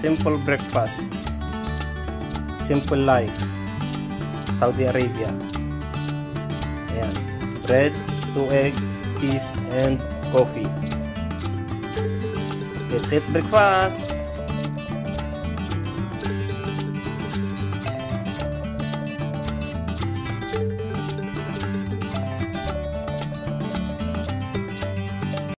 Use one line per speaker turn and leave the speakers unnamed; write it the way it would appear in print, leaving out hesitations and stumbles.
Simple breakfast. Simple life. Saudi Arabia. Ayan. Bread, 2 egg, cheese, and coffee. That's it, breakfast.